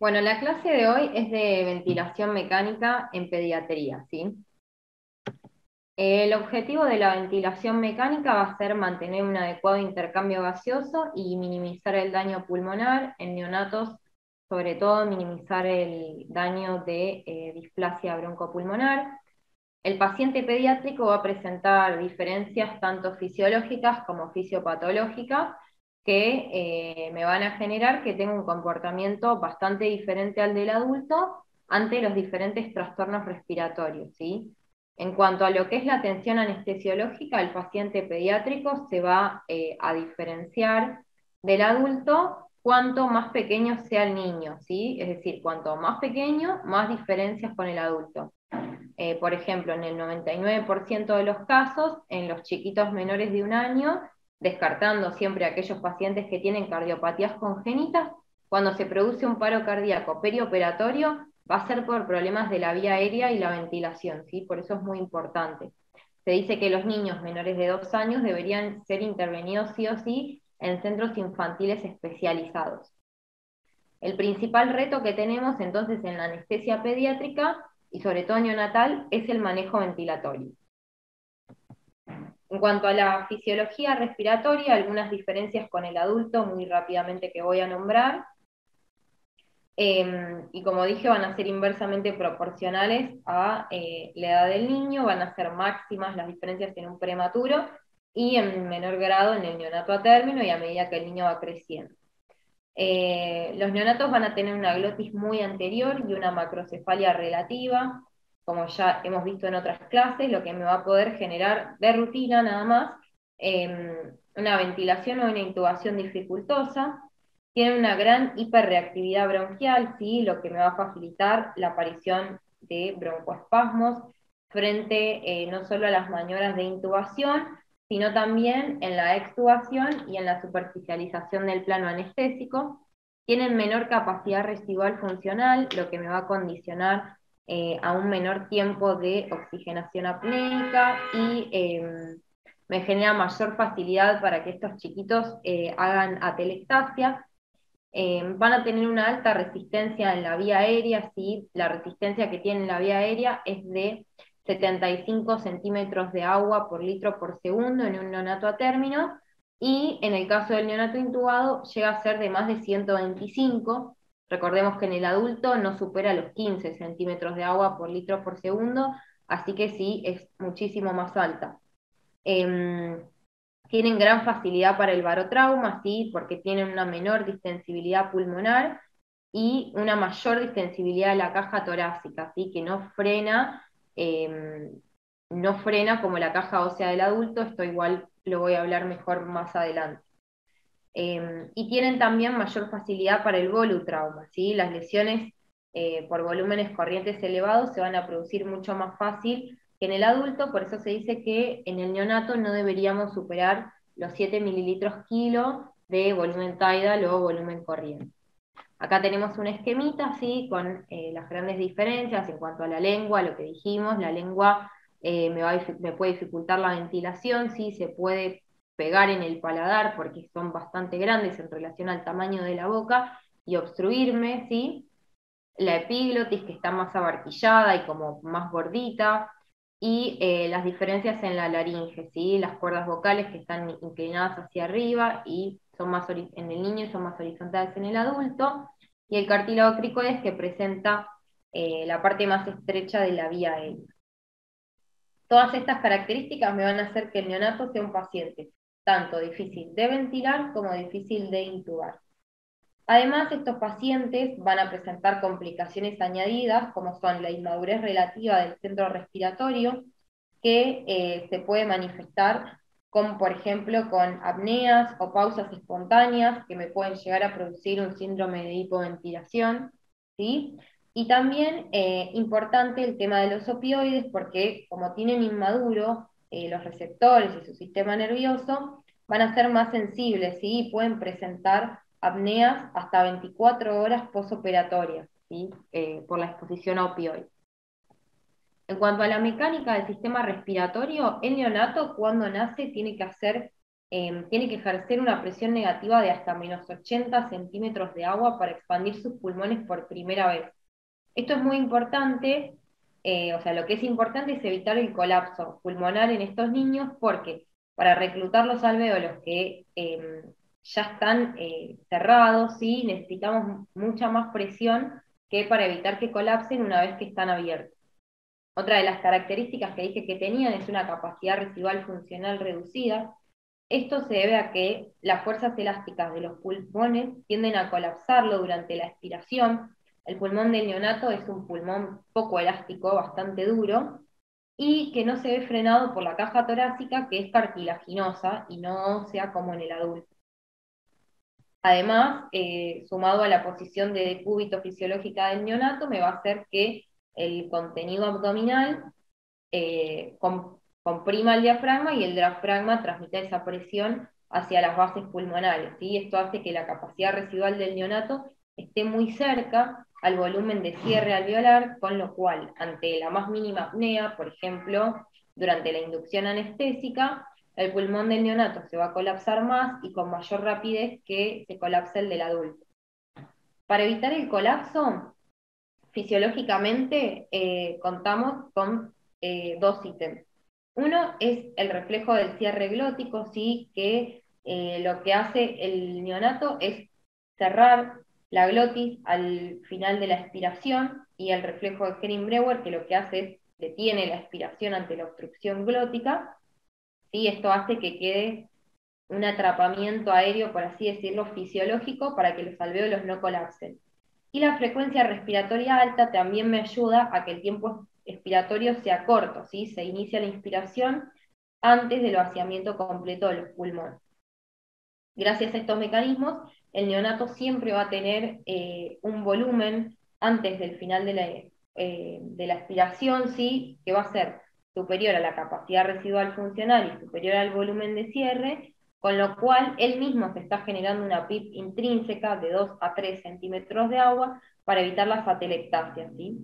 Bueno, la clase de hoy es de ventilación mecánica en pediatría, ¿sí? El objetivo de la ventilación mecánica va a ser mantener un adecuado intercambio gaseoso y minimizar el daño pulmonar en neonatos, sobre todo minimizar el daño de displasia broncopulmonar. El paciente pediátrico va a presentar diferencias tanto fisiológicas como fisiopatológicas que me van a generar que tenga un comportamiento bastante diferente al del adulto ante los diferentes trastornos respiratorios, ¿sí? En cuanto a lo que es la atención anestesiológica, el paciente pediátrico se va a diferenciar del adulto cuanto más pequeño sea el niño, ¿sí? Es decir, cuanto más pequeño, más diferencias con el adulto. Por ejemplo, en el 99% de los casos, en los chiquitos menores de un año, descartando siempre aquellos pacientes que tienen cardiopatías congénitas, cuando se produce un paro cardíaco perioperatorio, va a ser por problemas de la vía aérea y la ventilación, ¿sí? Por eso es muy importante. Se dice que los niños menores de 2 años deberían ser intervenidos sí o sí en centros infantiles especializados. El principal reto que tenemos entonces en la anestesia pediátrica y sobre todo neonatal es el manejo ventilatorio. En cuanto a la fisiología respiratoria, algunas diferencias con el adulto muy rápidamente que voy a nombrar. Y como dije, van a ser inversamente proporcionales a la edad del niño, van a ser máximas las diferencias en un prematuro y en menor grado en el neonato a término y a medida que el niño va creciendo. Los neonatos van a tener una glotis muy anterior y una macrocefalia relativa, como ya hemos visto en otras clases, lo que me va a poder generar de rutina nada más una ventilación o una intubación dificultosa. Tienen una gran hiperreactividad bronquial, ¿sí? Lo que me va a facilitar la aparición de broncoespasmos frente no solo a las maniobras de intubación, sino también en la extubación y en la superficialización del plano anestésico. Tienen menor capacidad residual funcional, lo que me va a condicionar a un menor tiempo de oxigenación apneica y me genera mayor facilidad para que estos chiquitos hagan atelectasia. Van a tener una alta resistencia en la vía aérea, ¿sí? La resistencia que tiene en la vía aérea es de 75 centímetros de agua por litro por segundo en un neonato a término, y en el caso del neonato intubado llega a ser de más de 125. Recordemos que en el adulto no supera los 15 centímetros de agua por litro por segundo, así que sí, es muchísimo más alta. Em, Tienen gran facilidad para el barotrauma, ¿sí? Porque tienen una menor distensibilidad pulmonar y una mayor distensibilidad de la caja torácica, ¿sí? Que eh, no frena como la caja ósea del adulto, esto igual lo voy a hablar mejor más adelante. Y tienen también mayor facilidad para el volutrauma, ¿sí? Las lesiones por volúmenes corrientes elevados se van a producir mucho más fácil que en el adulto, por eso se dice que en el neonato no deberíamos superar los 7 mililitros kilo de volumen tidal o volumen corriente. Acá tenemos un esquemita, ¿sí? Con las grandes diferencias en cuanto a la lengua, lo que dijimos, la lengua me puede dificultar la ventilación, ¿sí? Se puede pegar en el paladar porque son bastante grandes en relación al tamaño de la boca y obstruirme, ¿sí? La epiglotis que está más abarquillada y como más gordita, y las diferencias en la laringe, ¿sí? Las cuerdas vocales que están inclinadas hacia arriba y son más en el niño y son más horizontales en el adulto, y el cartílago cricoides que presenta la parte más estrecha de la vía aérea. Todas estas características me van a hacer que el neonato sea un paciente tanto difícil de ventilar como difícil de intubar. Además, estos pacientes van a presentar complicaciones añadidas, como son la inmadurez relativa del centro respiratorio, que se puede manifestar como, por ejemplo, con apneas o pausas espontáneas, que me pueden llegar a producir un síndrome de hipoventilación, ¿sí? Y también importante el tema de los opioides, porque como tienen inmaduro los receptores y su sistema nervioso, van a ser más sensibles, ¿sí? Y pueden presentar apneas hasta 24 horas posoperatorias, ¿sí? Por la exposición a opioides. En cuanto a la mecánica del sistema respiratorio, el neonato cuando nace tiene que hacer tiene que ejercer una presión negativa de hasta menos 80 centímetros de agua para expandir sus pulmones por primera vez. Esto es muy importante, o sea, lo que es importante es evitar el colapso pulmonar en estos niños porque para reclutar los alvéolos que ya están cerrados, ¿sí? Necesitamos mucha más presión que para evitar que colapsen una vez que están abiertos. Otra de las características que dije que tenían es una capacidad residual funcional reducida. Esto se debe a que las fuerzas elásticas de los pulmones tienden a colapsarlo durante la expiración. El pulmón del neonato es un pulmón poco elástico, bastante duro, y que no se ve frenado por la caja torácica, que es cartilaginosa y no ósea como en el adulto. Además, sumado a la posición de decúbito fisiológica del neonato, me va a hacer que el contenido abdominal comprima el diafragma y el diafragma transmite esa presión hacia las bases pulmonares, ¿sí? Esto hace que la capacidad residual del neonato esté muy cerca al volumen de cierre alveolar, con lo cual, ante la más mínima apnea, por ejemplo, durante la inducción anestésica, el pulmón del neonato se va a colapsar más y con mayor rapidez que se colapse el del adulto. Para evitar el colapso, fisiológicamente contamos con dos ítems. Uno es el reflejo del cierre glótico, ¿sí? Que lo que hace el neonato es cerrar la glotis al final de la expiración, y el reflejo de Henning-Breuer, que lo que hace es detiene la expiración ante la obstrucción glótica, ¿sí? Esto hace que quede un atrapamiento aéreo, por así decirlo, fisiológico para que los alvéolos no colapsen. Y la frecuencia respiratoria alta también me ayuda a que el tiempo expiratorio sea corto, ¿sí? Se inicia la inspiración antes del vaciamiento completo de los pulmones. Gracias a estos mecanismos, el neonato siempre va a tener un volumen antes del final de la expiración, ¿sí? Que va a ser superior a la capacidad residual funcional y superior al volumen de cierre, con lo cual él mismo se está generando una PIP intrínseca de 2 a 3 centímetros de agua para evitar las atelectasias, ¿sí?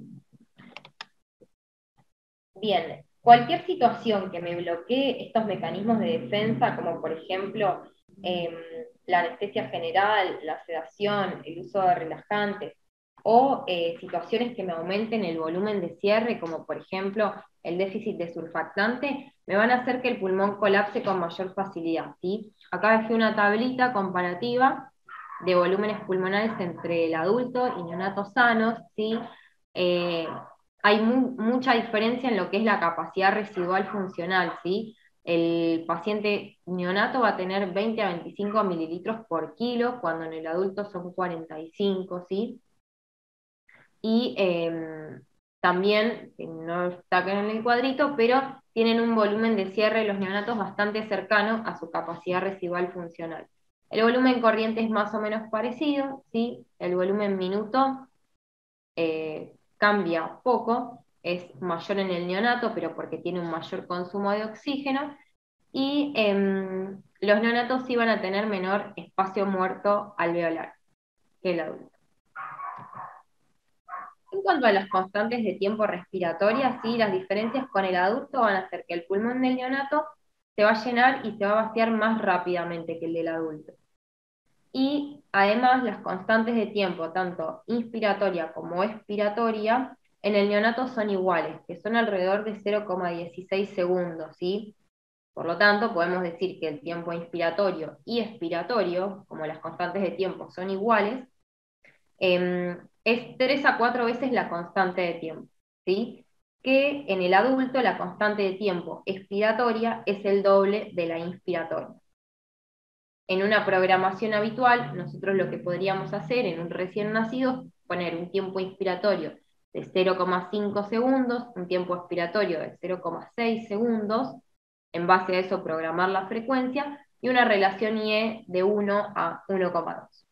Bien, cualquier situación que me bloquee estos mecanismos de defensa, como por ejemplo la anestesia general, la sedación, el uso de relajantes, o situaciones que me aumenten el volumen de cierre, como por ejemplo el déficit de surfactante, me van a hacer que el pulmón colapse con mayor facilidad, ¿sí? Acá dejé una tablita comparativa de volúmenes pulmonares entre el adulto y neonatos sanos, ¿sí? Eh, Hay mucha diferencia en lo que es la capacidad residual funcional, ¿sí? El paciente neonato va a tener 20 a 25 mililitros por kilo, cuando en el adulto son 45, ¿sí? Y también, no está acá en el cuadrito, pero tienen un volumen de cierre los neonatos bastante cercano a su capacidad residual funcional. El volumen corriente es más o menos parecido, ¿sí? El volumen minuto cambia poco, es mayor en el neonato, pero porque tiene un mayor consumo de oxígeno, y los neonatos sí van a tener menor espacio muerto alveolar que el adulto. En cuanto a las constantes de tiempo respiratorias, sí, las diferencias con el adulto van a hacer que el pulmón del neonato se va a llenar y se va a vaciar más rápidamente que el del adulto. Y además las constantes de tiempo, tanto inspiratoria como expiratoria, en el neonato son iguales, que son alrededor de 0,16 segundos, ¿sí? Por lo tanto, podemos decir que el tiempo inspiratorio y expiratorio, como las constantes de tiempo son iguales, es 3 a 4 veces la constante de tiempo, ¿sí? Que en el adulto la constante de tiempo expiratoria es el doble de la inspiratoria. En una programación habitual, nosotros lo que podríamos hacer en un recién nacido es poner un tiempo inspiratorio de 0,5 segundos, un tiempo expiratorio de 0,6 segundos, en base a eso programar la frecuencia, y una relación IE de 1 a 1,2.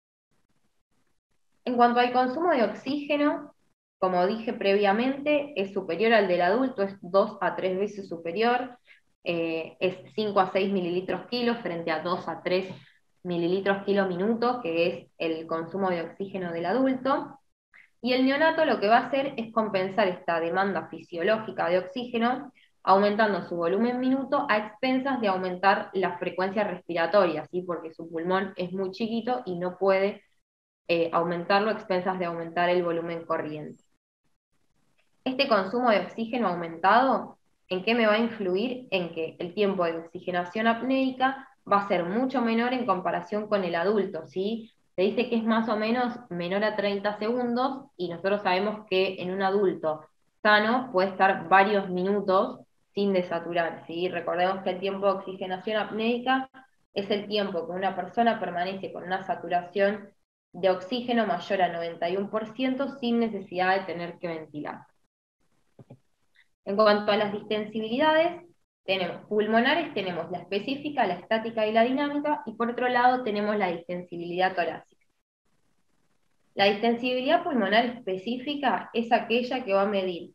En cuanto al consumo de oxígeno, como dije previamente, es superior al del adulto, es 2 a 3 veces superior, es 5 a 6 mililitros kilo frente a 2 a 3 mililitros kilo minuto, que es el consumo de oxígeno del adulto. Y el neonato lo que va a hacer es compensar esta demanda fisiológica de oxígeno aumentando su volumen minuto a expensas de aumentar la frecuencia respiratoria, ¿sí? Porque su pulmón es muy chiquito y no puede aumentarlo a expensas de aumentar el volumen corriente. Este consumo de oxígeno aumentado, ¿en qué me va a influir? En que el tiempo de oxigenación apneica va a ser mucho menor en comparación con el adulto, ¿sí? Se dice que es más o menos menor a 30 segundos y nosotros sabemos que en un adulto sano puede estar varios minutos sin desaturar, ¿sí? Recordemos que el tiempo de oxigenación apneica es el tiempo que una persona permanece con una saturación de oxígeno mayor a 91% sin necesidad de tener que ventilar. En cuanto a las distensibilidades, tenemos pulmonares, tenemos la específica, la estática y la dinámica, y por otro lado tenemos la distensibilidad torácica. La distensibilidad pulmonar específica es aquella que va a medir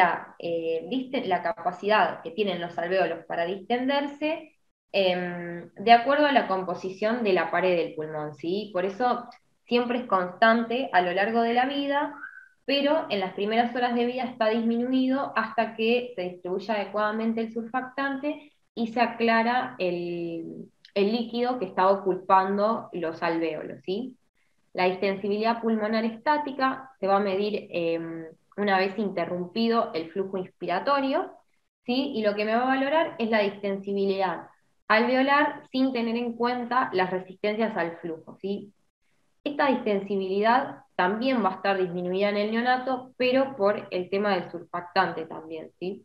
la capacidad que tienen los alvéolos para distenderse de acuerdo a la composición de la pared del pulmón, ¿sí? Por eso siempre es constante a lo largo de la vida, pero en las primeras horas de vida está disminuido hasta que se distribuye adecuadamente el surfactante y se aclara el líquido que está ocupando los alvéolos, ¿sí? La distensibilidad pulmonar estática se va a medir una vez interrumpido el flujo inspiratorio, ¿sí? Y lo que me va a valorar es la distensibilidad alveolar sin tener en cuenta las resistencias al flujo, ¿sí? Esta distensibilidad también va a estar disminuida en el neonato, pero por el tema del surfactante también, ¿sí?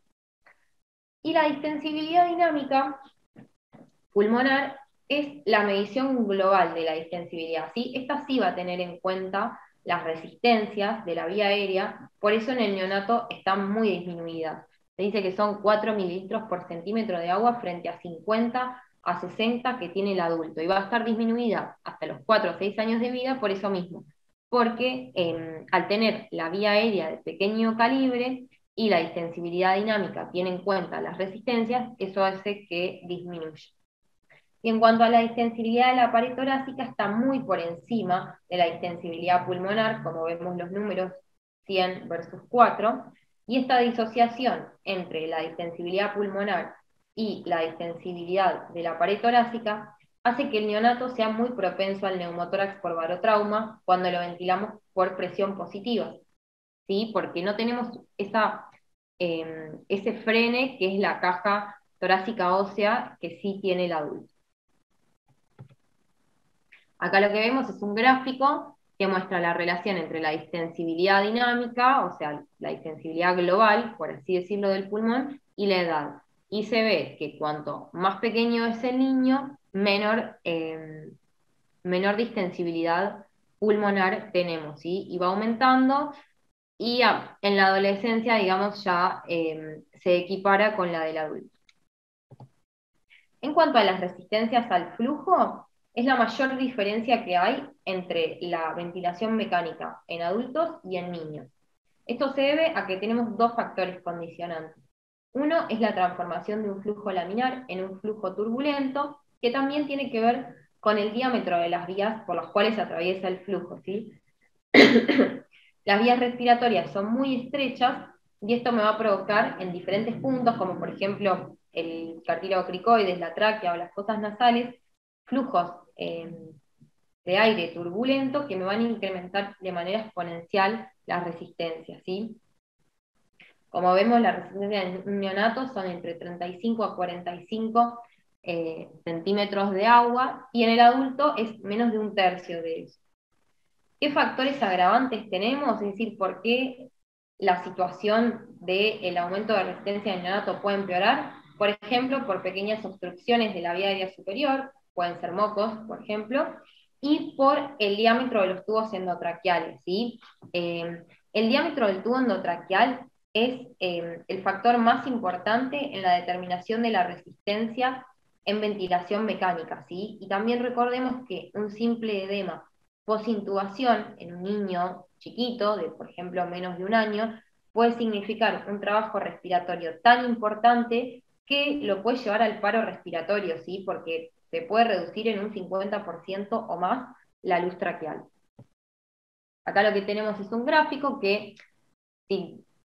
Y la distensibilidad dinámica pulmonar es la medición global de la distensibilidad, ¿sí? Esta sí va a tener en cuenta las resistencias de la vía aérea, por eso en el neonato están muy disminuidas. Se dice que son 4 mililitros por centímetro de agua frente a 50 a 60 que tiene el adulto, y va a estar disminuida hasta los 4 o 6 años de vida por eso mismo, porque al tener la vía aérea de pequeño calibre y la distensibilidad dinámica tiene en cuenta las resistencias, eso hace que disminuya. Y en cuanto a la distensibilidad de la pared torácica, está muy por encima de la distensibilidad pulmonar, como vemos los números 100 versus 4, y esta disociación entre la distensibilidad pulmonar y la distensibilidad de la pared torácica hace que el neonato sea muy propenso al neumotórax por barotrauma cuando lo ventilamos por presión positiva, ¿sí? Porque no tenemos ese frene que es la caja torácica ósea que sí tiene el adulto. Acá lo que vemos es un gráfico que muestra la relación entre la distensibilidad dinámica, o sea, la distensibilidad global, por así decirlo, del pulmón, y la edad. Y se ve que cuanto más pequeño es el niño, menor distensibilidad pulmonar tenemos, ¿sí? Y va aumentando, y en la adolescencia, digamos, ya se equipara con la del adulto. En cuanto a las resistencias al flujo, es la mayor diferencia que hay entre la ventilación mecánica en adultos y en niños. Esto se debe a que tenemos dos factores condicionantes. Uno es la transformación de un flujo laminar en un flujo turbulento, que también tiene que ver con el diámetro de las vías por las cuales atraviesa el flujo, ¿sí? Las vías respiratorias son muy estrechas y esto me va a provocar en diferentes puntos, como por ejemplo el cartílago cricoides, la tráquea o las fosas nasales, flujos de aire turbulento que me van a incrementar de manera exponencial las resistencias, ¿sí? Como vemos, las resistencias en un neonato son entre 35 a 45 centímetros de agua, y en el adulto es menos de un tercio de eso. ¿Qué factores agravantes tenemos? Es decir, ¿por qué la situación del aumento de resistencia del neonato puede empeorar? Por ejemplo, por pequeñas obstrucciones de la vía aérea superior, pueden ser mocos, por ejemplo, y por el diámetro de los tubos endotraqueales, ¿sí? El diámetro del tubo endotraqueal es el factor más importante en la determinación de la resistencia en ventilación mecánica, ¿sí? Y también recordemos que un simple edema posintubación en un niño chiquito, de por ejemplo menos de un año, puede significar un trabajo respiratorio tan importante que lo puede llevar al paro respiratorio, ¿sí? Porque se puede reducir en un 50% o más la luz traqueal. Acá lo que tenemos es un gráfico que, si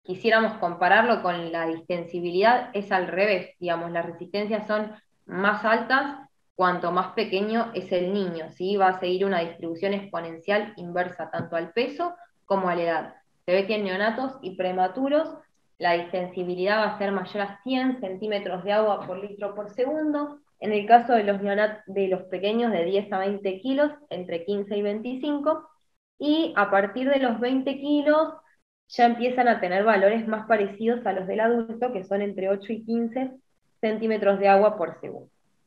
quisiéramos compararlo con la distensibilidad, es al revés, digamos, las resistencias son más altas cuanto más pequeño es el niño, ¿sí? Va a seguir una distribución exponencial inversa tanto al peso como a la edad. Se ve que en neonatos y prematuros la distensibilidad va a ser mayor a 100 centímetros de agua por litro por segundo. En el caso de de los pequeños de 10 a 20 kilos, entre 15 y 25, y a partir de los 20 kilos ya empiezan a tener valores más parecidos a los del adulto, que son entre 8 y 15 centímetros de agua por segundo.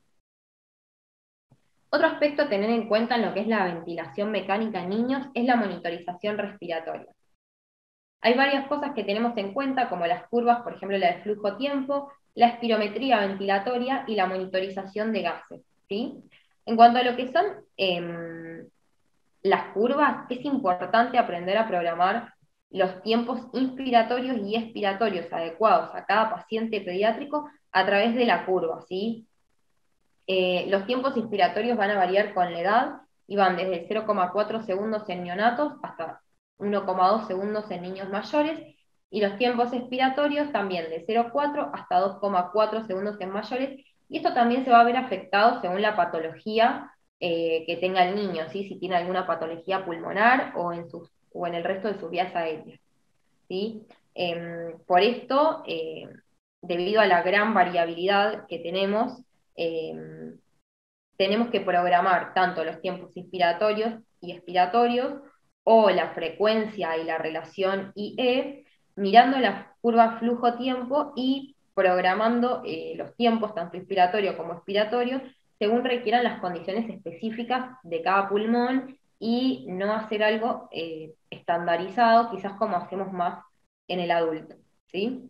Otro aspecto a tener en cuenta en lo que es la ventilación mecánica en niños es la monitorización respiratoria. Hay varias cosas que tenemos en cuenta, como las curvas, por ejemplo la de flujo-tiempo, la espirometría ventilatoria y la monitorización de gases, ¿sí? En cuanto a lo que son las curvas, es importante aprender a programar los tiempos inspiratorios y expiratorios adecuados a cada paciente pediátrico a través de la curva, ¿sí? Los tiempos inspiratorios van a variar con la edad y van desde 0,4 segundos en neonatos hasta 1,2 segundos en niños mayores, y los tiempos expiratorios también de 0,4 hasta 2,4 segundos en mayores, y esto también se va a ver afectado según la patología que tenga el niño, ¿sí? Si tiene alguna patología pulmonar o en el resto de sus vías aéreas, ¿sí? Por esto, debido a la gran variabilidad que tenemos que programar tanto los tiempos inspiratorios y expiratorios, o la frecuencia y la relación IE, mirando la curva flujo-tiempo y programando los tiempos, tanto inspiratorio como expiratorio, según requieran las condiciones específicas de cada pulmón, y no hacer algo estandarizado, quizás como hacemos más en el adulto, ¿sí?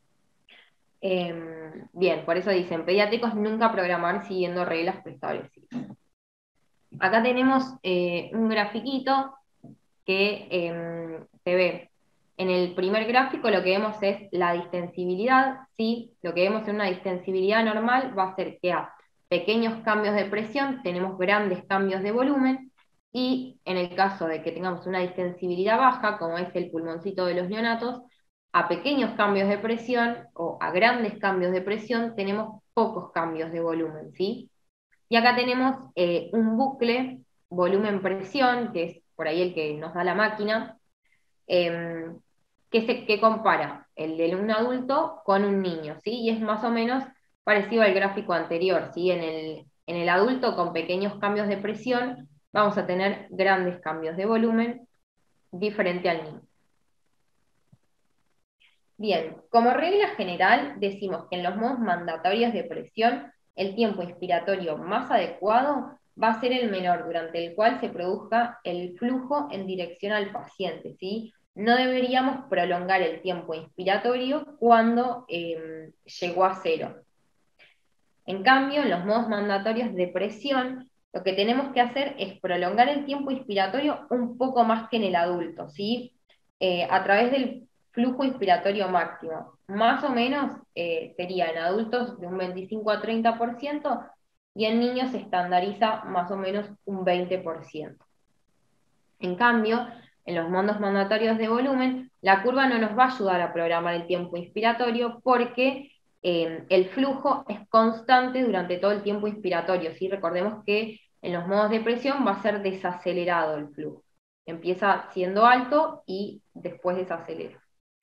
Bien, por eso dicen, pediátricos nunca programar siguiendo reglas preestablecidas. Acá tenemos un grafiquito que se ve. En el primer gráfico lo que vemos es la distensibilidad, ¿sí? Lo que vemos en una distensibilidad normal va a ser que a pequeños cambios de presión tenemos grandes cambios de volumen, y en el caso de que tengamos una distensibilidad baja, como es el pulmoncito de los neonatos, a pequeños cambios de presión o a grandes cambios de presión tenemos pocos cambios de volumen, ¿sí? Y acá tenemos un bucle volumen-presión, que es por ahí el que nos da la máquina, eh, que compara el de un adulto con un niño, ¿sí? Y es más o menos parecido al gráfico anterior, ¿sí? En el adulto con pequeños cambios de presión vamos a tener grandes cambios de volumen, diferente al niño. Bien, como regla general decimos que en los modos mandatorios de presión el tiempo inspiratorio más adecuado va a ser el menor, durante el cual se produzca el flujo en dirección al paciente, ¿sí? No deberíamos prolongar el tiempo inspiratorio cuando llegó a cero. En cambio, en los modos mandatorios de presión, lo que tenemos que hacer es prolongar el tiempo inspiratorio un poco más que en el adulto, ¿sí? A través del flujo inspiratorio máximo. Más o menos sería en adultos de un 25 a 30%, y en niños se estandariza más o menos un 20%. En cambio, en los modos mandatorios de volumen, la curva no nos va a ayudar a programar el tiempo inspiratorio, porque el flujo es constante durante todo el tiempo inspiratorio, ¿sí? Recordemos que en los modos de presión va a ser desacelerado el flujo. Empieza siendo alto y después desacelera.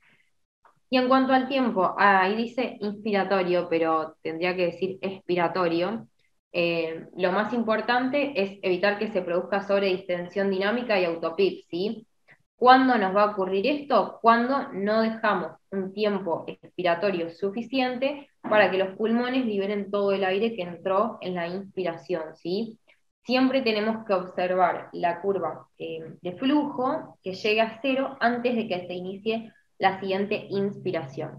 Y en cuanto al tiempo, ahí dice inspiratorio, pero tendría que decir expiratorio. Lo más importante es evitar que se produzca sobredistensión dinámica y autopip, ¿sí? ¿Cuándo nos va a ocurrir esto? Cuando no dejamos un tiempo expiratorio suficiente para que los pulmones liberen todo el aire que entró en la inspiración, ¿sí? Siempre tenemos que observar la curva de flujo que llegue a cero antes de que se inicie la siguiente inspiración.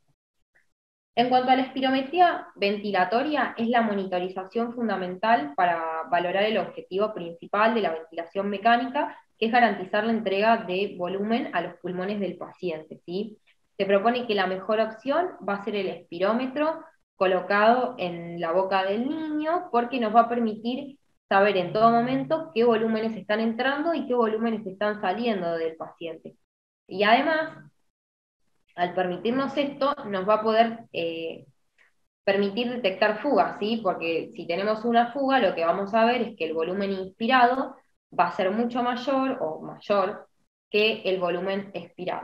En cuanto a la espirometría ventilatoria, es la monitorización fundamental para valorar el objetivo principal de la ventilación mecánica, que es garantizar la entrega de volumen a los pulmones del paciente, ¿sí? Se propone que la mejor opción va a ser el espirómetro colocado en la boca del niño, porque nos va a permitir saber en todo momento qué volúmenes están entrando y qué volúmenes están saliendo del paciente. Y además, Al permitirnos esto, nos va a poder permitir detectar fugas, ¿sí? Porque si tenemos una fuga, lo que vamos a ver es que el volumen inspirado va a ser mucho mayor o mayor que el volumen expirado.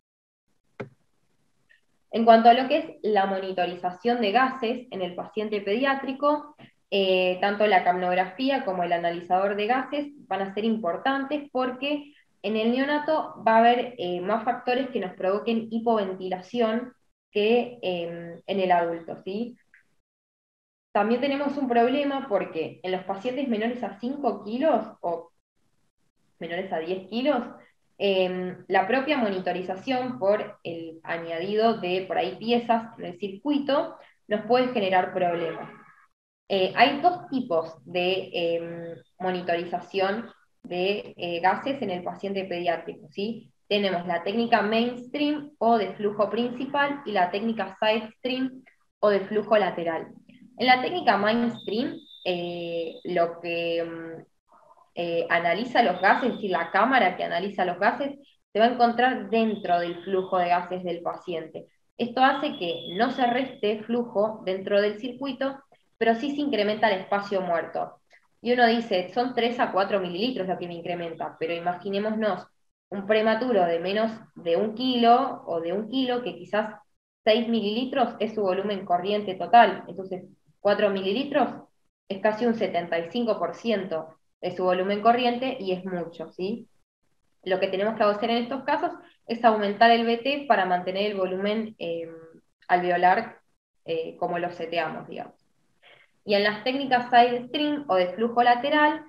En cuanto a lo que es la monitorización de gases en el paciente pediátrico, tanto la capnografía como el analizador de gases van a ser importantes porque en el neonato va a haber más factores que nos provoquen hipoventilación que en el adulto, ¿sí? También tenemos un problema porque en los pacientes menores a 5 kilos o menores a 10 kilos, la propia monitorización por el añadido de por ahí piezas en el circuito nos puede generar problemas. Hay dos tipos de monitorización de gases en el paciente pediátrico, ¿sí? Tenemos la técnica mainstream o de flujo principal y la técnica side stream o de flujo lateral. En la técnica mainstream, lo que analiza los gases, es decir, la cámara que analiza los gases, se va a encontrar dentro del flujo de gases del paciente. Esto hace que no se reste flujo dentro del circuito, pero sí se incrementa el espacio muerto. Y uno dice, son 3 a 4 mililitros lo que me incrementa, pero imaginémonos un prematuro de menos de 1 kilo o de 1 kilo, que quizás 6 mililitros es su volumen corriente total, entonces 4 mililitros es casi un 75% de su volumen corriente y es mucho, ¿sí? Lo que tenemos que hacer en estos casos es aumentar el BT para mantener el volumen alveolar como lo seteamos, digamos. Y en las técnicas side stream o de flujo lateral,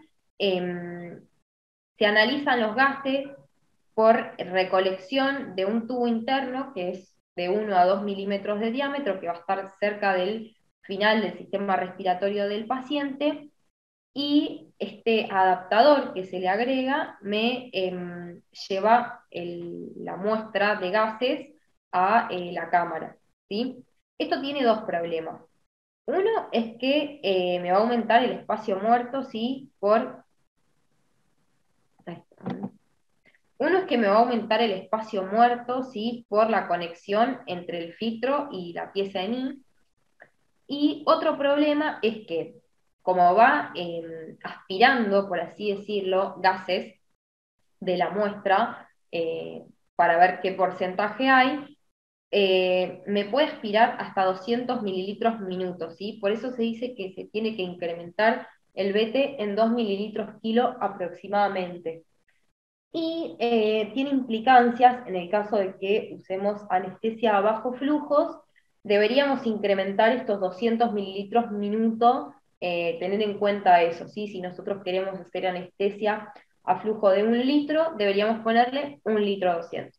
se analizan los gases por recolección de un tubo interno que es de 1 a 2 milímetros de diámetro, que va a estar cerca del final del sistema respiratorio del paciente, y este adaptador que se le agrega me lleva la muestra de gases a la cámara, ¿sí? Esto tiene dos problemas. Uno es que me va a aumentar el espacio muerto, ¿sí? Uno es que me va a aumentar el espacio muerto, ¿sí? Por la conexión entre el filtro y la pieza de mí. Y otro problema es que, como va aspirando, por así decirlo, gases de la muestra para ver qué porcentaje hay, me puede aspirar hasta 200 mililitros minutos, ¿sí? Por eso se dice que se tiene que incrementar el BT en 2 mililitros kilo aproximadamente. Y tiene implicancias en el caso de que usemos anestesia a bajo flujos, deberíamos incrementar estos 200 mililitros minuto, tener en cuenta eso, ¿sí? Si nosotros queremos hacer anestesia a flujo de 1 litro, deberíamos ponerle 1 litro 200.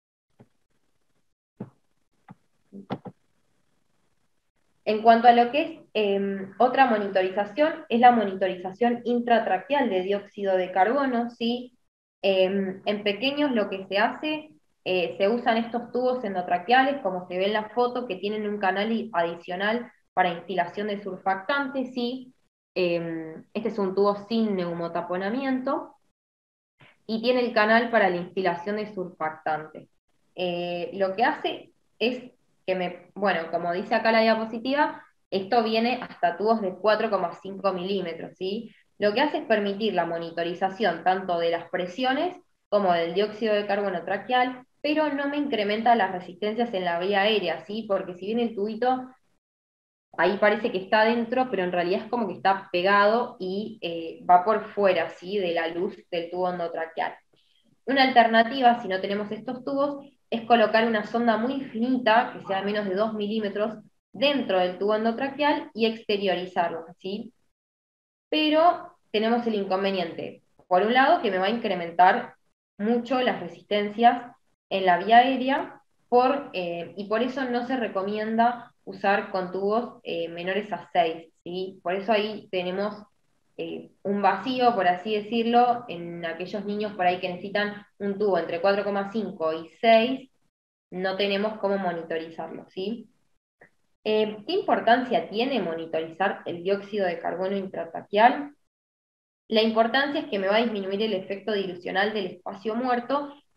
En cuanto a lo que es otra monitorización, es la monitorización intratraqueal de dióxido de carbono, ¿sí? En pequeños lo que se hace, se usan estos tubos endotraqueales, como se ve en la foto, que tienen un canal adicional para instilación de surfactantes, ¿sí? Este es un tubo sin neumotaponamiento, y tiene el canal para la instilación de surfactantes. Lo que hace es bueno, como dice acá la diapositiva, esto viene hasta tubos de 4,5 milímetros, ¿sí? Lo que hace es permitir la monitorización tanto de las presiones como del dióxido de carbono traqueal, pero no me incrementa las resistencias en la vía aérea, ¿sí? Porque si bien el tubito ahí parece que está adentro, pero en realidad es como que está pegado y va por fuera, ¿sí? De la luz del tubo endotraqueal. Una alternativa, si no tenemos estos tubos, es colocar una sonda muy finita, que sea de menos de 2 milímetros, dentro del tubo endotraqueal y exteriorizarlo, ¿sí? Pero tenemos el inconveniente, por un lado, que me va a incrementar mucho las resistencias en la vía aérea, y por eso no se recomienda usar con tubos menores a 6, ¿sí? Por eso ahí tenemos un vacío, por así decirlo, en aquellos niños por ahí que necesitan un tubo entre 4,5 y 6, no tenemos cómo monitorizarlo, ¿sí? ¿Qué importancia tiene monitorizar el dióxido de carbono intratraqueal? La importancia es que me va a disminuir el efecto dilucional del espacio muerto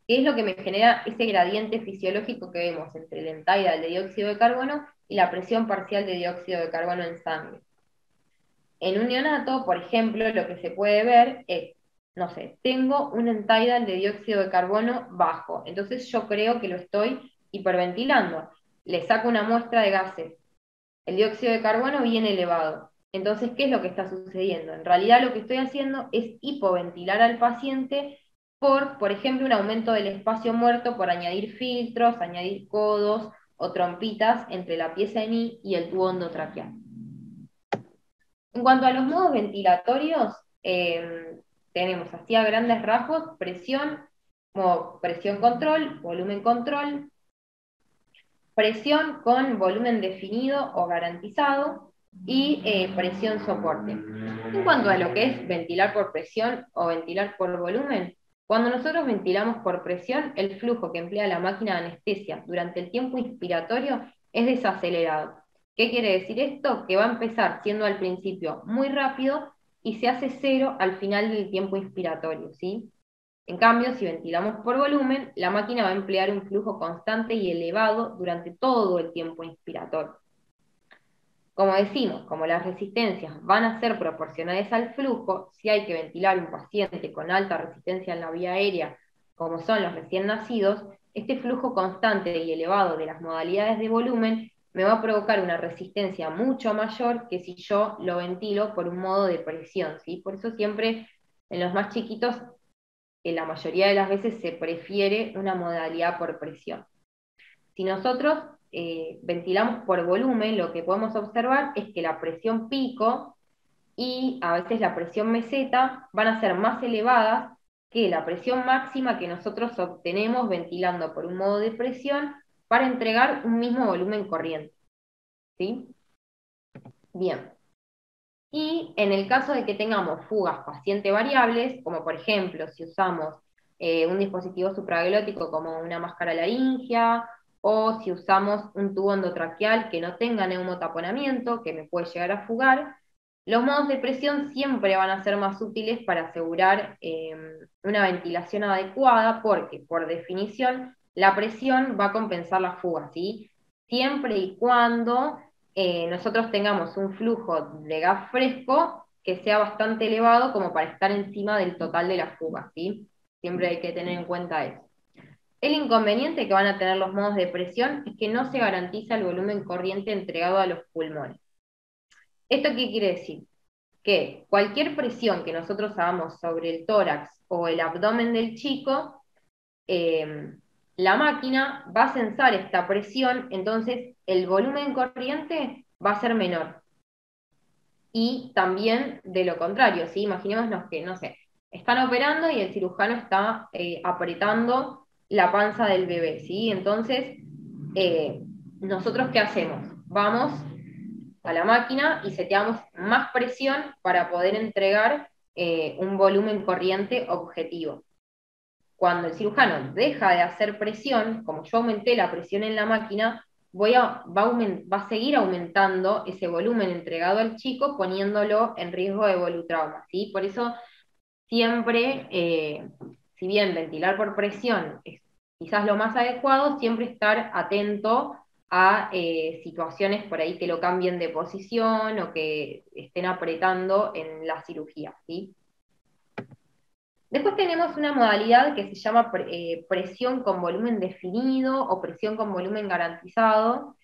que es lo que me genera ese gradiente fisiológico que vemos entre el end-tidal de dióxido de carbono y la presión parcial de dióxido de carbono en sangre. En un neonato, por ejemplo, lo que se puede ver es, no sé, tengo un end-tidal de dióxido de carbono bajo, entonces yo creo que lo estoy hiperventilando. Le saco una muestra de gases, el dióxido de carbono viene elevado. Entonces, ¿qué es lo que está sucediendo? En realidad lo que estoy haciendo es hipoventilar al paciente por ejemplo, un aumento del espacio muerto por añadir filtros, añadir codos o trompitas entre la pieza de NI y el tubo endotraqueal. En cuanto a los modos ventilatorios, tenemos así a grandes rasgos presión, como presión control, volumen control, presión con volumen definido o garantizado y presión soporte. En cuanto a lo que es ventilar por presión o ventilar por volumen, cuando nosotros ventilamos por presión, el flujo que emplea la máquina de anestesia durante el tiempo inspiratorio es desacelerado. ¿Qué quiere decir esto? Que va a empezar siendo al principio muy rápido y se hace cero al final del tiempo inspiratorio, ¿sí? En cambio, si ventilamos por volumen, la máquina va a emplear un flujo constante y elevado durante todo el tiempo inspiratorio. Como decimos, como las resistencias van a ser proporcionales al flujo, si hay que ventilar un paciente con alta resistencia en la vía aérea, como son los recién nacidos, este flujo constante y elevado de las modalidades de volumen me va a provocar una resistencia mucho mayor que si yo lo ventilo por un modo de presión, ¿sí? Por eso siempre en los más chiquitos la mayoría de las veces se prefiere una modalidad por presión. Si nosotros ventilamos por volumen, lo que podemos observar es que la presión pico y a veces la presión meseta van a ser más elevadas que la presión máxima que nosotros obtenemos ventilando por un modo de presión para entregar un mismo volumen corriente. ¿Sí? Bien. Y en el caso de que tengamos fugas paciente variables, como por ejemplo si usamos un dispositivo supraglótico como una máscara laringia, o si usamos un tubo endotraqueal que no tenga neumotaponamiento, que me puede llegar a fugar, los modos de presión siempre van a ser más útiles para asegurar una ventilación adecuada, porque por definición la presión va a compensar la fuga, ¿sí? Siempre y cuando nosotros tengamos un flujo de gas fresco que sea bastante elevado como para estar encima del total de la fuga, ¿sí? Siempre hay que tener en cuenta eso. El inconveniente que van a tener los modos de presión es que no se garantiza el volumen corriente entregado a los pulmones. ¿Esto qué quiere decir? Que cualquier presión que nosotros hagamos sobre el tórax o el abdomen del chico, la máquina va a censar esta presión, entonces el volumen corriente va a ser menor. Y también de lo contrario, ¿sí? Imaginémonos que, no sé, están operando y el cirujano está apretando la panza del bebé, ¿sí? Entonces, ¿nosotros qué hacemos? Vamos a la máquina y seteamos más presión para poder entregar un volumen corriente objetivo. Cuando el cirujano deja de hacer presión, como yo aumenté la presión en la máquina, va a seguir aumentando ese volumen entregado al chico, poniéndolo en riesgo de volutrauma, ¿sí? Por eso siempre, si bien ventilar por presión es quizás lo más adecuado, siempre estar atento a situaciones por ahí que lo cambien de posición o que estén apretando en la cirugía, ¿sí? Después tenemos una modalidad que se llama presión con volumen definido o presión con volumen garantizado.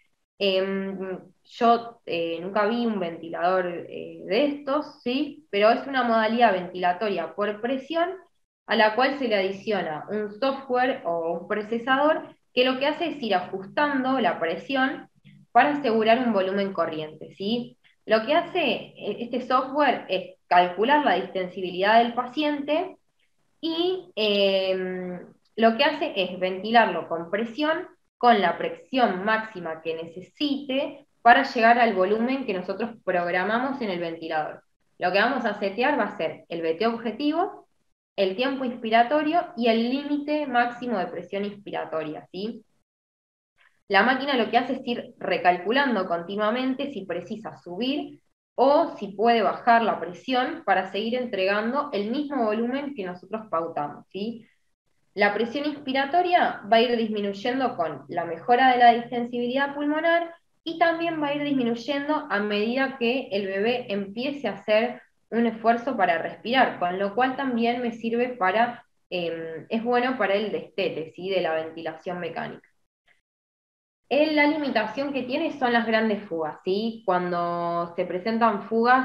Yo nunca vi un ventilador de estos, ¿sí? Pero es una modalidad ventilatoria por presión a la cual se le adiciona un software o un procesador que lo que hace es ir ajustando la presión para asegurar un volumen corriente, ¿sí? Lo que hace este software es calcular la distensibilidad del paciente y lo que hace es ventilarlo con presión, con la presión máxima que necesite para llegar al volumen que nosotros programamos en el ventilador. Lo que vamos a setear va a ser el VT objetivo, el tiempo inspiratorio y el límite máximo de presión inspiratoria, ¿sí? La máquina lo que hace es ir recalculando continuamente si precisa subir o si puede bajar la presión para seguir entregando el mismo volumen que nosotros pautamos, ¿sí? La presión inspiratoria va a ir disminuyendo con la mejora de la distensibilidad pulmonar y también va a ir disminuyendo a medida que el bebé empiece a hacer un esfuerzo para respirar, con lo cual también me sirve para, es bueno para el destete, ¿sí? De la ventilación mecánica. La limitación que tiene son las grandes fugas, ¿sí? Cuando se presentan fugas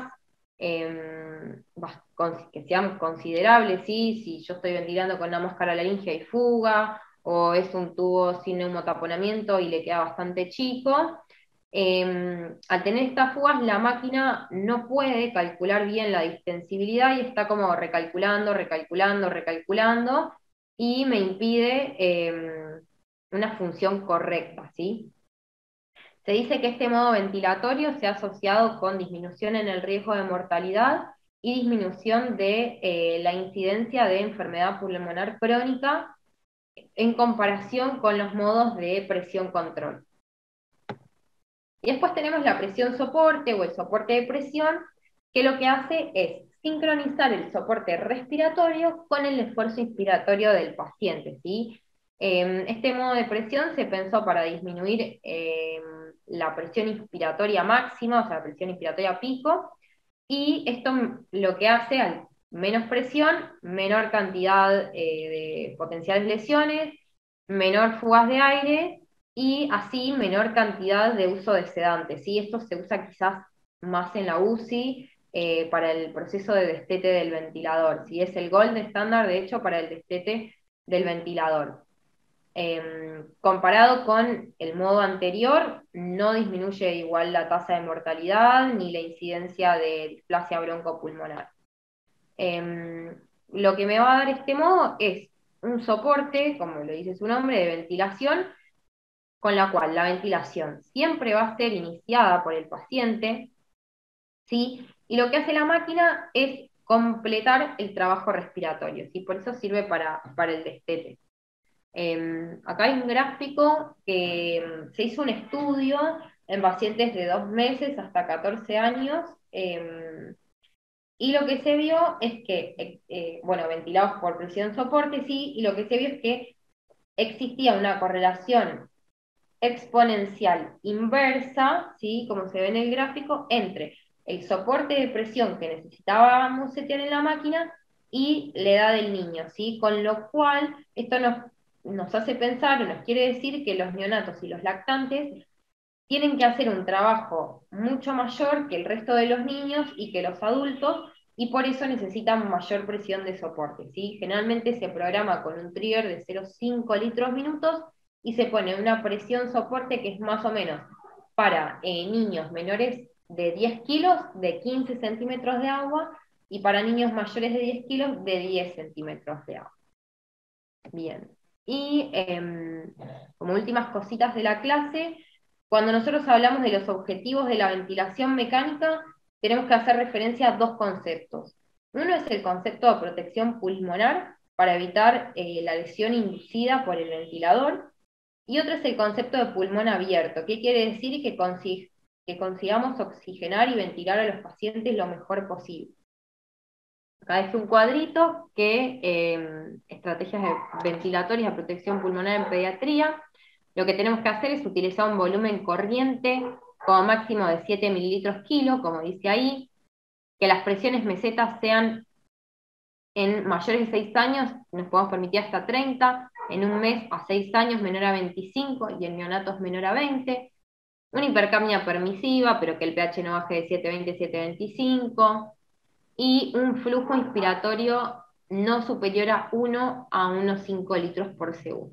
que sean considerables, ¿sí? Si yo estoy ventilando con una máscara laringe y fuga, o es un tubo sin neumotaponamiento y le queda bastante chico, al tener estas fugas la máquina no puede calcular bien la distensibilidad y está como recalculando, recalculando, recalculando, y me impide una función correcta, ¿sí? Se dice que este modo ventilatorio se ha asociado con disminución en el riesgo de mortalidad y disminución de la incidencia de enfermedad pulmonar crónica en comparación con los modos de presión control. Y después tenemos la presión soporte o el soporte de presión, que lo que hace es sincronizar el soporte respiratorio con el esfuerzo inspiratorio del paciente, ¿sí? Este modo de presión se pensó para disminuir la presión inspiratoria máxima, o sea, la presión inspiratoria pico, y esto lo que hace, al menos presión, menor cantidad de potenciales lesiones, menor fugas de aire, y así menor cantidad de uso de sedantes, ¿sí? Esto se usa quizás más en la UCI para el proceso de destete del ventilador, ¿sí? Es el gold estándar, de hecho, para el destete del ventilador. Comparado con el modo anterior, no disminuye igual la tasa de mortalidad ni la incidencia de displasia broncopulmonar. Lo que me va a dar este modo es un soporte, como lo dice su nombre, de ventilación, con la cual la ventilación siempre va a ser iniciada por el paciente, ¿sí? Y lo que hace la máquina es completar el trabajo respiratorio, ¿sí? Por eso sirve para el destete. Acá hay un gráfico que se hizo un estudio en pacientes de 2 meses hasta 14 años, y lo que se vio es que, bueno, ventilados por presión soporte, sí, y lo que se vio es que existía una correlación exponencial inversa, ¿sí? Como se ve en el gráfico, entre el soporte de presión que necesitábamos setear en la máquina y la edad del niño, ¿sí? Con lo cual, esto nos hace pensar, o nos quiere decir que los neonatos y los lactantes tienen que hacer un trabajo mucho mayor que el resto de los niños y que los adultos, y por eso necesitan mayor presión de soporte, ¿sí? Generalmente se programa con un trigger de 0,5 litros minutos y se pone una presión soporte que es más o menos para niños menores de 10 kilos de 15 centímetros de agua y para niños mayores de 10 kilos de 10 centímetros de agua. Bien. Y como últimas cositas de la clase, cuando nosotros hablamos de los objetivos de la ventilación mecánica, tenemos que hacer referencia a dos conceptos. Uno es el concepto de protección pulmonar para evitar la lesión inducida por el ventilador, y otro es el concepto de pulmón abierto. ¿Qué quiere decir? Que consigamos oxigenar y ventilar a los pacientes lo mejor posible. Acá es un cuadrito que estrategias ventilatorias de protección pulmonar en pediatría. Lo que tenemos que hacer es utilizar un volumen corriente como máximo de 7 mililitros kilo, como dice ahí, que las presiones mesetas sean en mayores de 6 años, nos podemos permitir hasta 30, en un mes a 6 años menor a 25 y en neonatos menor a 20. Una hipercapnia permisiva, pero que el pH no baje de 7,20 a 7,25, y un flujo inspiratorio no superior a 1 a unos 5 litros por segundo.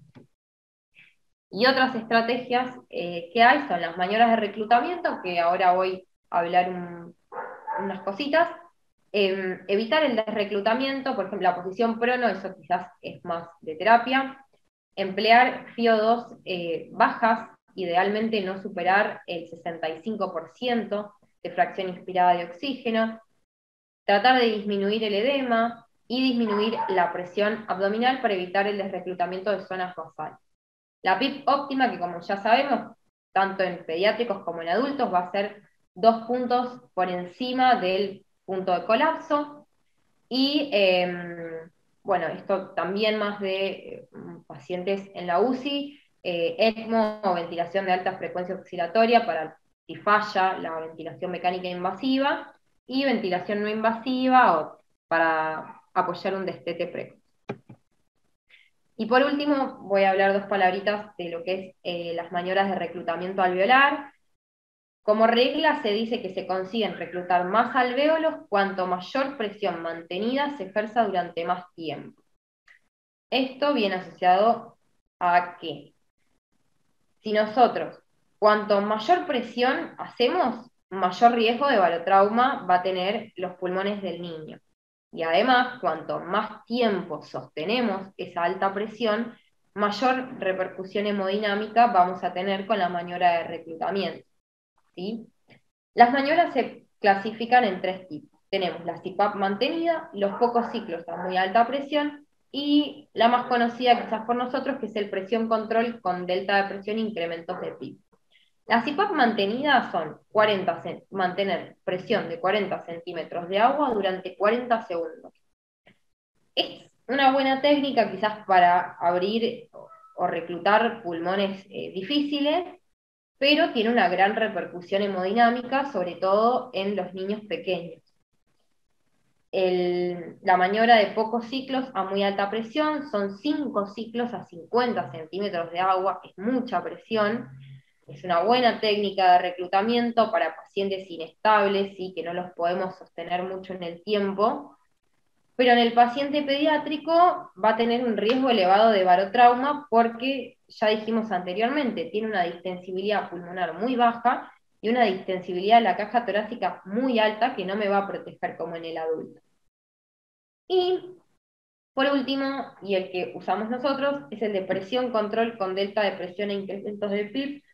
Y otras estrategias que hay son las maniobras de reclutamiento, que ahora voy a hablar unas cositas. Evitar el desreclutamiento, por ejemplo, la posición prono, eso quizás es más de terapia. Emplear FiO2 bajas, idealmente no superar el 65% de fracción inspirada de oxígeno. Tratar de disminuir el edema y disminuir la presión abdominal para evitar el desreclutamiento de zonas basales. La PIP óptima, que como ya sabemos, tanto en pediátricos como en adultos, va a ser 2 puntos por encima del punto de colapso, y bueno, esto también más de pacientes en la UCI, ECMO o ventilación de alta frecuencia oscilatoria para si falla la ventilación mecánica invasiva, y ventilación no invasiva o para apoyar un destete precoz. Y por último, voy a hablar dos palabritas de lo que es las maniobras de reclutamiento alveolar. Como regla se dice que se consiguen reclutar más alvéolos cuanto mayor presión mantenida se ejerza durante más tiempo. Esto viene asociado a que si nosotros, cuanto mayor presión hacemos, mayor riesgo de barotrauma va a tener los pulmones del niño. Y además, cuanto más tiempo sostenemos esa alta presión, mayor repercusión hemodinámica vamos a tener con la maniobra de reclutamiento, ¿sí? Las maniobras se clasifican en tres tipos. Tenemos la CPAP mantenida, los pocos ciclos a muy alta presión, y la más conocida quizás por nosotros, que es el presión control con delta de presión e incrementos de PIB. Las CPAP mantenidas son mantener presión de 40 centímetros de agua durante 40 segundos. Es una buena técnica quizás para abrir o reclutar pulmones difíciles, pero tiene una gran repercusión hemodinámica, sobre todo en los niños pequeños. La maniobra de pocos ciclos a muy alta presión son 5 ciclos a 50 centímetros de agua, es mucha presión, es una buena técnica de reclutamiento para pacientes inestables y que no los podemos sostener mucho en el tiempo, pero en el paciente pediátrico va a tener un riesgo elevado de barotrauma porque, ya dijimos anteriormente, tiene una distensibilidad pulmonar muy baja y una distensibilidad de la caja torácica muy alta que no me va a proteger como en el adulto. Y por último, y el que usamos nosotros, es el de presión control con delta de presión e incrementos del PIB.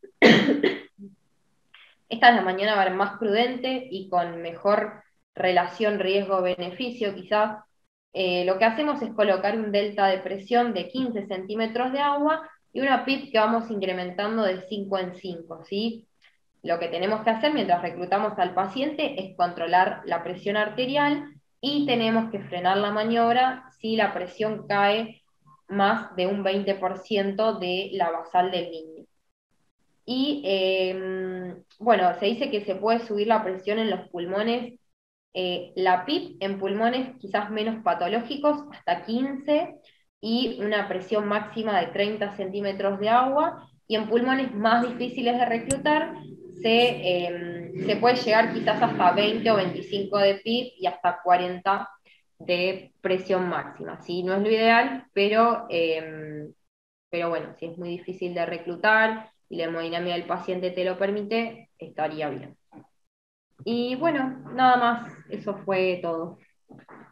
Esta es la maniobra más prudente y con mejor relación riesgo-beneficio quizás. Lo que hacemos es colocar un delta de presión de 15 centímetros de agua y una PIB que vamos incrementando de 5 en 5, ¿sí? Lo que tenemos que hacer mientras reclutamos al paciente es controlar la presión arterial y tenemos que frenar la maniobra si la presión cae más de un 20% de la basal del niño. Y bueno, se dice que se puede subir la presión en los pulmones, la PIB en pulmones quizás menos patológicos, hasta 15, y una presión máxima de 30 centímetros de agua, y en pulmones más difíciles de reclutar, se puede llegar quizás hasta 20 o 25 de PIB y hasta 40 de presión máxima. ¿Sí? No es lo ideal, pero bueno, si es muy difícil de reclutar y la hemodinámica del paciente te lo permite, estaría bien. Y bueno, nada más, eso fue todo.